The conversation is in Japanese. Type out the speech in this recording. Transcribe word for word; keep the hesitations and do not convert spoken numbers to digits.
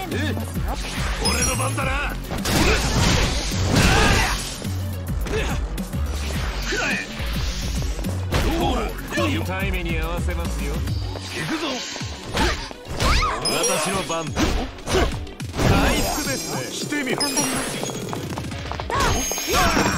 俺の番だな。タイムに合わせますよ。行くぞ。私の番だ。回復ですね。してみろ。